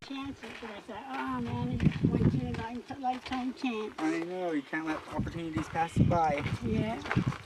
chances, but I thought, oh man, it's once in a lifetime chance. I know, you can't let opportunities pass you by. Yeah.